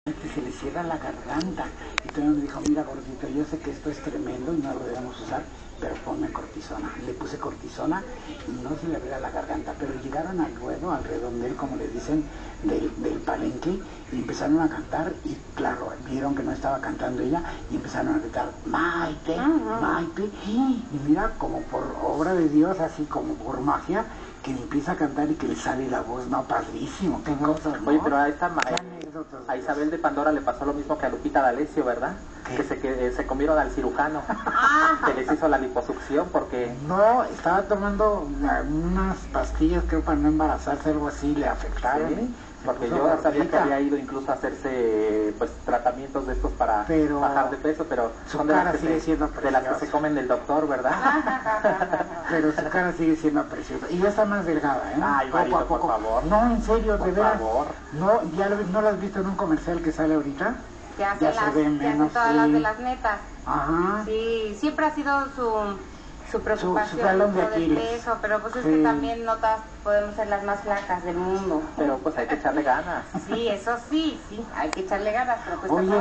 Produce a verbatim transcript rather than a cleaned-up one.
que se le cierra la garganta. Y entonces me dijo, mira gordito, yo sé que esto es tremendo y no lo debemos usar, pero ponme cortisona. Le puse cortisona y no se le abría la garganta, pero llegaron al ruedo, al redondel, como le dicen, del, del palenque, y empezaron a cantar, y claro, vieron que no estaba cantando ella, y empezaron a gritar, Maite, uh-huh. Maite, y mira, como por obra de Dios, así como por magia, que empieza a cantar y que le sale la voz, no, padrísimo, qué uh-huh. cosas, ¿no? Oye, pero a esta a Isabel de Pandora le pasó lo mismo que a Lupita D'Alessio, ¿verdad? ¿Qué? Que se, que se comieron al cirujano, que les hizo la liposucción porque... No, estaba tomando unas pastillas, creo, para no embarazarse, algo así, le afectaron. ¿Sí? Porque yo gordita. Sabía que había ido incluso a hacerse pues tratamientos de estos para pero bajar de peso, pero son de las, que se, de las que se comen del doctor, ¿verdad? Pero su cara sigue siendo preciosa. Y ya está más delgada, ¿eh? Ay, poco Marito, a poco. Por favor. No, en serio, por de veras. Favor. No, ¿ya lo, no lo has visto en un comercial que sale ahorita? Que hace, ya las, se ve menos, que hace todas sí. las de las netas. Ajá. Sí, siempre ha sido su... su preocupación su, su de peso, pero pues es sí. que también no todas podemos ser las más flacas del mundo. Pero pues hay que echarle ganas. Sí, eso sí, sí, hay que echarle ganas, pero pues Oye,